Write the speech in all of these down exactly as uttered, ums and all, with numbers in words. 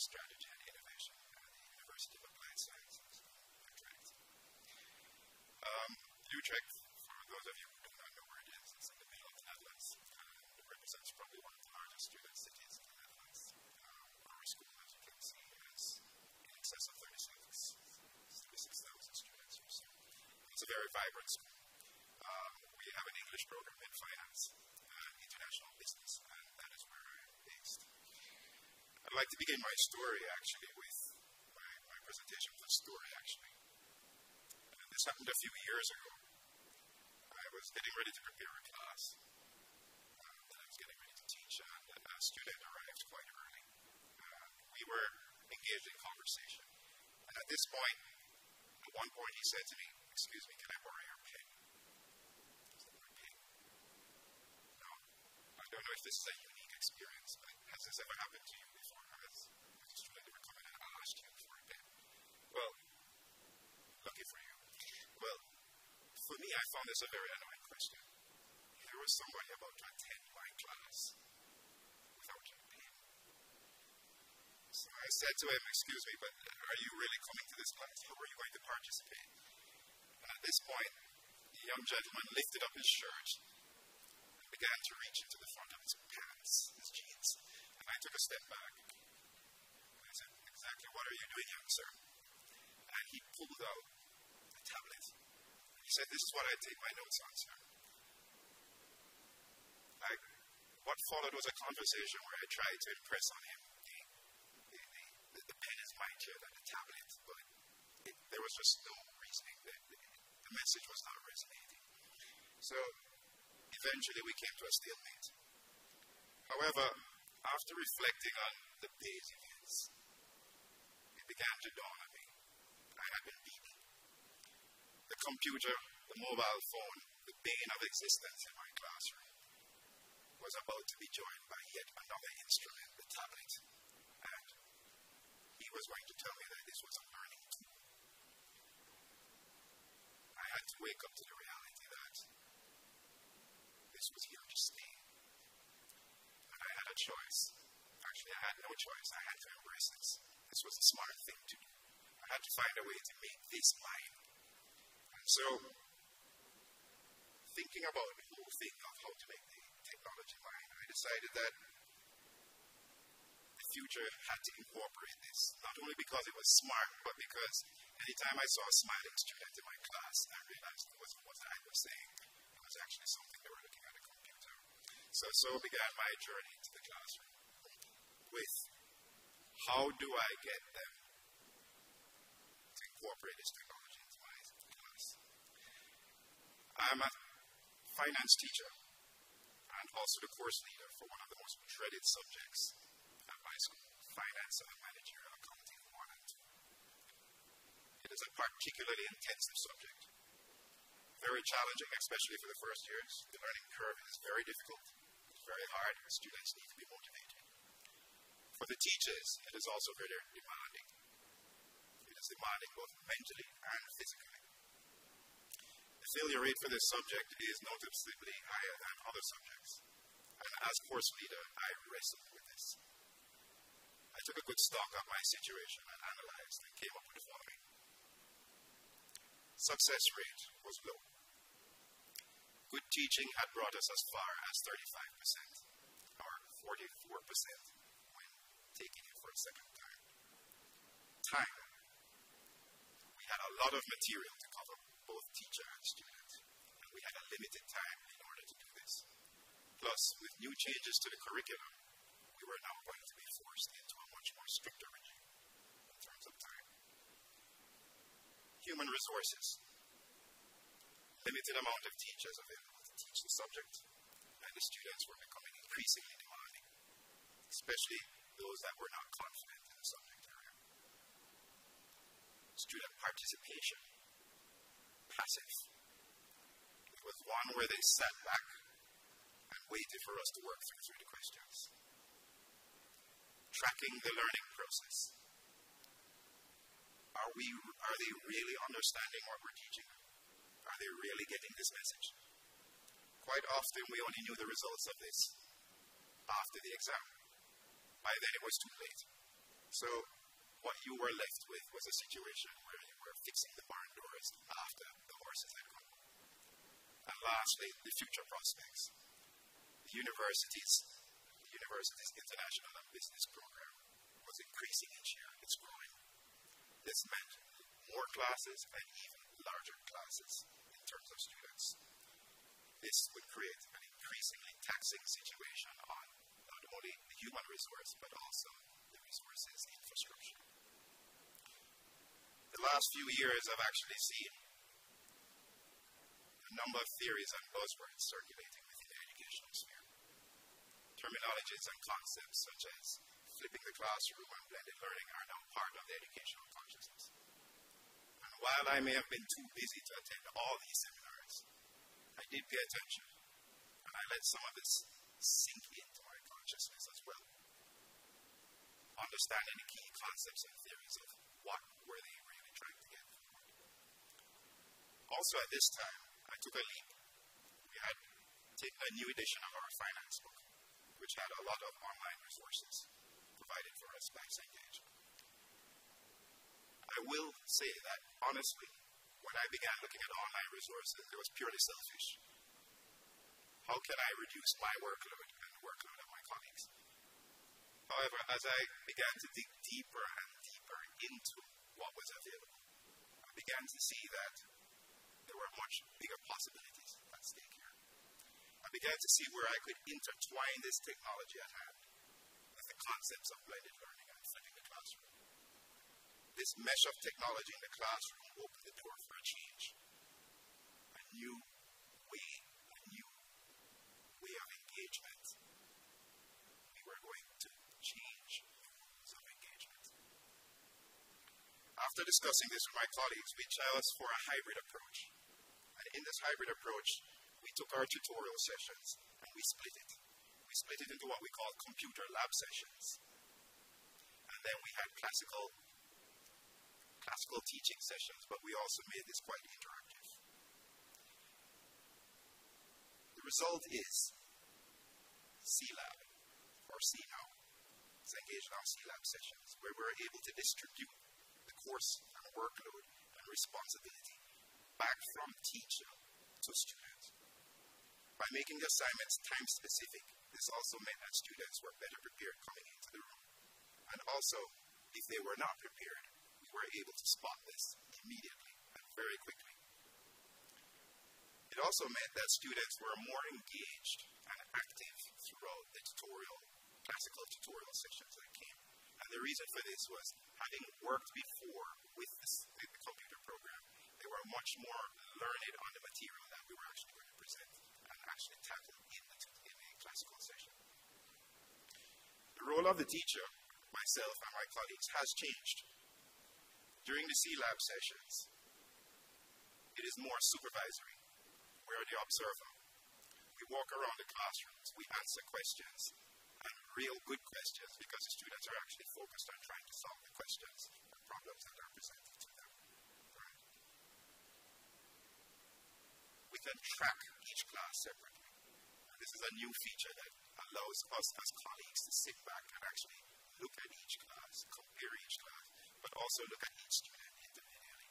Strategy and Innovation at the University of Applied Sciences, Utrecht. Um, Utrecht, for those of you who do not know where it is, it's in the middle of the Netherlands. Uh, it represents probably one of the largest student cities in the Netherlands. Um, our school, as you can see, has in excess of thirty-six thousand students or so. It's a very vibrant school. Um, we have an English program in finance, uh, international business, and that is where I'm based. I'd like to begin my story, actually, with my, my presentation with a story, actually. And this happened a few years ago. I was getting ready to prepare a class uh, that I was getting ready to teach, and a student arrived quite early. Uh, we were engaged in conversation. And at this point, at one point, he said to me, "Excuse me, can I borrow your pen?" I said, "My pen?" No, I don't know if this is a unique experience, but has this ever happened to you before? Has a student ever come in and asked you for a pen? Well, lucky for you. Well, for me, I found this a very annoying question. There was somebody about to attend my class without a pen. So I said to him, "Excuse me, but are you really coming to this class? How are you going to participate?" And at this point, the young gentleman lifted up his shirt and began to reach into the front of his pants, his jeans. And I took a step back. And I said, "Exactly what are you doing, young sir?" And he pulled out a tablet. He said, "This is what I take my notes on, sir." I, what followed was a conversation where I tried to impress on him the, the, the, the pen is mightier than the tablet, but it, there was just no reasoning. The, the, the message was not resonating. So eventually we came to a stalemate. However, after reflecting on the day's events, it began to dawn on me. I had been beaten. The computer, the mobile phone, the bane of existence in my classroom was about to be joined by yet another instrument, the tablet. And he was going to tell me that this was a learning tool. I had to wake up to the reality that this was here to stay. And I had a choice. Actually, I had no choice. I had to embrace this. This was a smart thing to do. I had to find a way to make this mine. And so, thinking about the whole thing of how to make the technology mine, I decided that the future had to incorporate this, not only because it was smart, but because anytime I saw a smiling student in my class, I realized it wasn't what I was saying. It was actually something they were looking at a computer. So, so began my journey to the classroom with how do I get them to incorporate this technology into my class. I'm a finance teacher and also the course leader for one of the most dreaded subjects at my school, finance and managerial accounting one and two. It is a particularly intensive subject, very challenging, especially for the first years. The learning curve is very difficult, it's very hard, students need to be motivated. For the teachers, it is also very demanding. It is demanding both mentally and physically. The failure rate for this subject is noticeably higher than other subjects. And as course leader, I wrestled with this. I took a good stock of my situation and analyzed and came up with the following. Success rate was low. Good teaching had brought us as far as thirty-five percent, or forty-four percent when taking it for a second time. Time. We had a lot of material to cover, both teacher and student, and we had a limited time in order to do this. Plus, with new changes to the curriculum, we were now going to be forced into a much more stricter regime in terms of time. Human resources. Limited amount of teachers available to teach the subject, and the students were becoming increasingly demanding, especially those that were not confident in the subject area. Student participation. Passive. It was one where they sat back and waited for us to work through, through the questions. Tracking the learning process. Are we, are they really understanding what we're teaching them? Are they really getting this message? Quite often we only knew the results of this after the exam. By then it was too late. So what you were left with was a situation where you were fixing the barn doors after the horses had gone. And lastly, the future prospects. The university's, the university's international and business program was increasing each year. It's growing. This meant more classes and even larger classes in terms of students. This would create an increasingly taxing situation on not only the human resource, but also the resources infrastructure. The last few years have actually seen a number of theories and buzzwords circulating within the educational sphere. Terminologies and concepts such as flipping the classroom and blended learning are now part of the educational consciousness. And while I may have been too busy to attend all these seminars, I did pay attention, and I let some of this sink into my consciousness as well. Understanding the key concepts and theories of what were they really trying to get forward. Also at this time, I took a leap. We had taken a new edition of our finance book, which had a lot of online resources provided for us by Cengage. I will say that, honestly, when I began looking at online resources, it was purely selfish. How can I reduce my workload and the workload of my colleagues? However, as I began to dig deeper and deeper into what was available, I began to see that there were much bigger possibilities at stake here. I began to see where I could intertwine this technology at hand with the concepts of blended learning and flipping the classroom. This mesh of technology in the classroom opened the door for a change, a new way, a new way of engagement. We were going to change the rules of engagement. After discussing this with my colleagues, we chose for a hybrid approach. And in this hybrid approach, we took our tutorial sessions and we split it. We split it into what we call computer lab sessions. And then we had classical classical teaching sessions, but we also made this quite interactive. The result is C-Lab, or C-Now, Cengage Now C-Lab sessions, where we're able to distribute the course and workload and responsibility back from teacher to student. By making the assignments time-specific, this also meant that students were better prepared coming into the room. And also, if they were not prepared, we were able to spot this immediately and very quickly. It also meant that students were more engaged and active throughout the tutorial, classical tutorial sessions that came. And the reason for this was, having worked before with, this, with the computer program, they were much more learned on the material that we were actually going to present and actually tackle in the, in the classical session. The role of the teacher, myself and my colleagues, has changed. During the C-Lab sessions, it is more supervisory. We are the observer. We walk around the classrooms, we answer questions, and real good questions, because the students are actually focused on trying to solve the questions and problems that are presented to them. Right? We can track each class separately. And this is a new feature that allows us as colleagues to sit back and actually look at each class, compare each class, but also look at each student individually.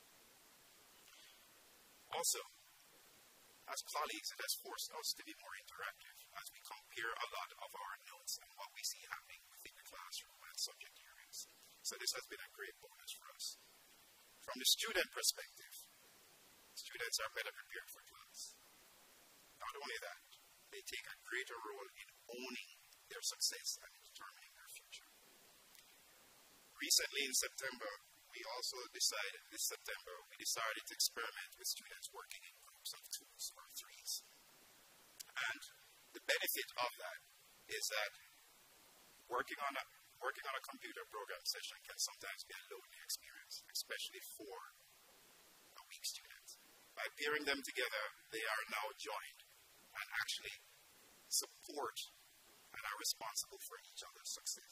Also, as colleagues, it has forced us to be more interactive as we compare a lot of our notes and what we see happening within the classroom and subject areas. So this has been a great bonus for us. From the student perspective, students are better prepared for class. Not only that, they take a greater role in owning their success and in determining their future. Recently in September, we also decided, this September, we decided to experiment with students working in groups of twos or threes. And the benefit of that is that working on a, working on a computer program session can sometimes be a lonely experience, especially for a weak student. By pairing them together, they are now joined and actually support and are responsible for each other's success.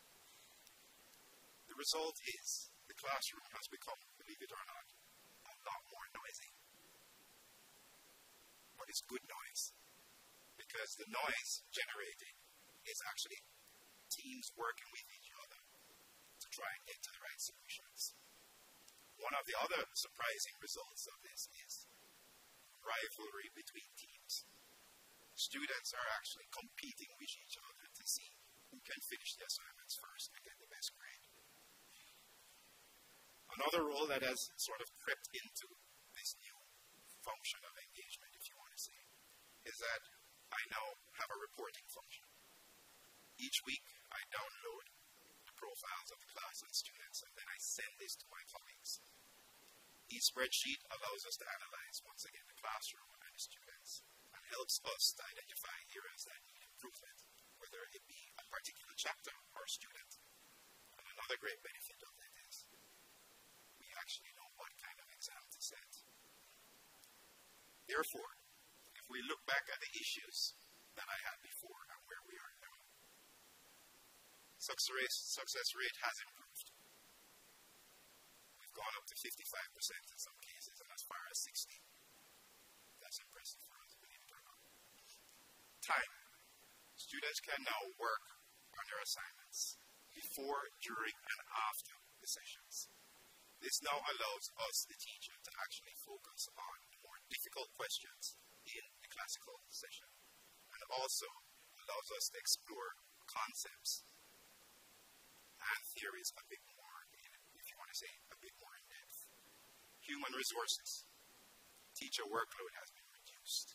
The result is the classroom has become, believe it or not, a lot more noisy. But it's good noise, because the noise generated is actually teams working with each other try and get to the right solutions. One of the other surprising results of this is rivalry between teams. Students are actually competing with each other to see who can finish the assignments first and get the best grade. Another role that has sort of crept into this new function of engagement, if you want to say, is that I now have a reporting function. Each week, I download the profiles of the class and students, and then I send this to my colleagues. Each spreadsheet allows us to analyze, once again, the classroom and the students, and helps us to identify areas that need improvement, whether it be a particular chapter or student. And another great benefit of it is we actually know what kind of exam to set. Therefore, if we look back at the issues that I had before and where we are now, success rate, success rate has improved. We've gone up to fifty-five percent in some cases, and as far as sixty. That's impressive for us, believe it or not. Time. Students can now work on their assignments before, during, and after the sessions. This now allows us, the teacher, to actually focus on more difficult questions in the classical session, and also allows us to explore concepts and theories a bit more, if you want to say, a bit more in depth. Human resources. Teacher workload has been reduced.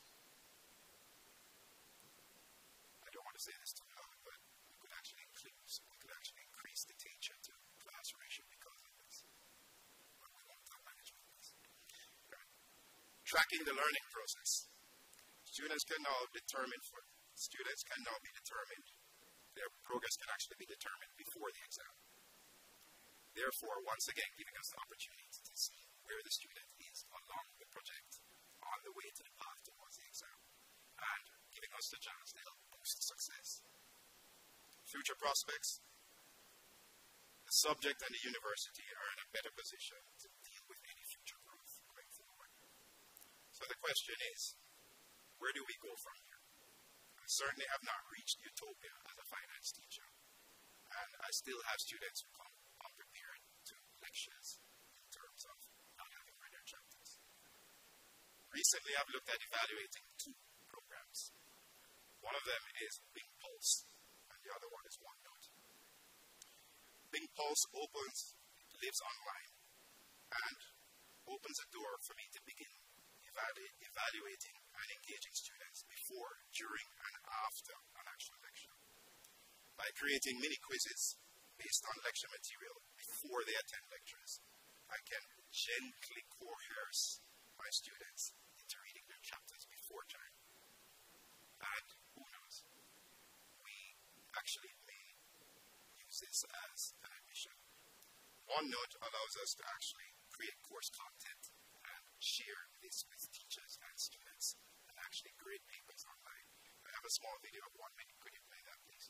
I don't want to say this too loud, but we could actually increase, we could actually increase the teacher to class ratio because of this. But we won't talk management this. Right. Tracking the learning process. Students can now determine for students can now be determined. Their progress can actually be determined before the exam. Therefore, once again, giving us the opportunity to see where the student is along the project on the way to the path towards the exam, and giving us the chance to help boost success. Future prospects. The subject and the university are in a better position to deal with any future growth going forward. So the question is, where do we go from here? I certainly have not reached utopia as a finance teacher, and I still have students who come unprepared to lectures in terms of not having read their chapters. Recently, I've looked at evaluating two programs. One of them is Bing Pulse, and the other one is OneNote. Bing Pulse opens, lives online, and opens a door for me to begin evalu- evaluating and engaging students before, during, and after an actual lecture. By creating mini quizzes based on lecture material before they attend lectures, I can gently coerce my students into reading their chapters before time. And who knows, we actually may use this as an admission. OneNote allows us to actually create course content and share this with teachers and students, and actually grade papers online. I have a small video of one minute. Could you play that, please?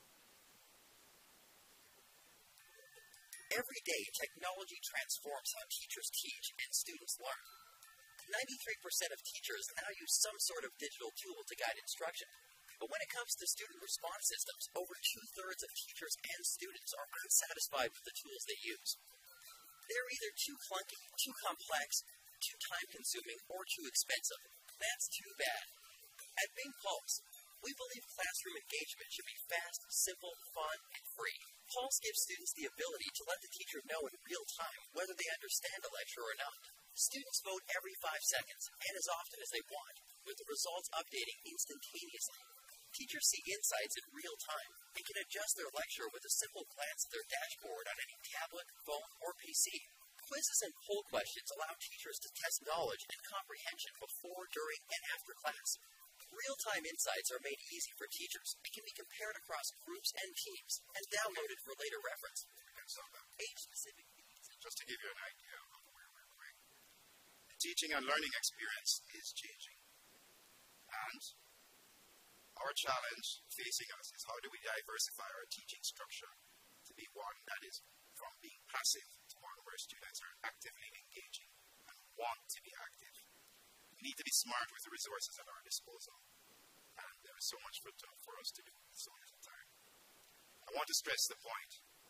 Every day, technology transforms how teachers teach and students learn. ninety-three percent of teachers now use some sort of digital tool to guide instruction. But when it comes to student response systems, over two-thirds of teachers and students are unsatisfied with the tools they use. They're either too clunky, too complex, too time-consuming, or too expensive. That's too bad. At Bing Pulse, we believe classroom engagement should be fast, simple, fun, and free. Pulse gives students the ability to let the teacher know in real time whether they understand a lecture or not. Students vote every five seconds, and as often as they want, with the results updating instantaneously. Teachers see insights in real time and can adjust their lecture with a simple glance at their dashboard on any tablet, phone, or P C. Quizzes and poll questions allow teachers to test knowledge and comprehension before, during, and after class. Real-time insights are made easy for teachers and can be compared across groups and teams and downloaded for later reference. Age-specific needs. Just to give you an idea of where we're going. The teaching and learning experience is changing. And our challenge facing us is how do we diversify our teaching structure to be one that is from being passive to one where students are actively engaging and want to be active. We need to be smart with the resources at our disposal. And there is so much for, to, for us to do with so little time. I want to stress the point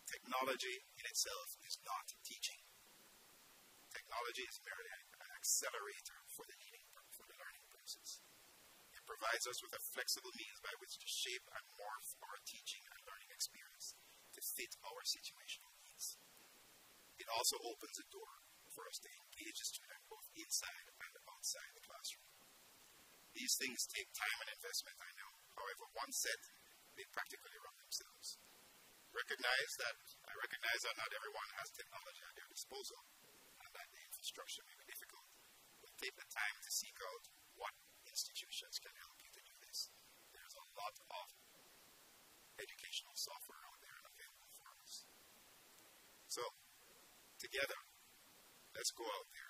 technology in itself is not teaching. Technology is merely an accelerator for the learning, for the learning process. It provides us with a flexible means by which to shape and morph our teaching and learning experience to fit our situational needs. It also opens a door for us to engage a student both inside and outside the classroom. These things take time and investment, I know. However, once set, they practically run themselves. Recognize that, I recognize that not everyone has technology at their disposal, and that the infrastructure may be difficult. But take the time to seek out what institutions can help you to do this. There's a lot of educational software out there and available for us. So, together, let's go out there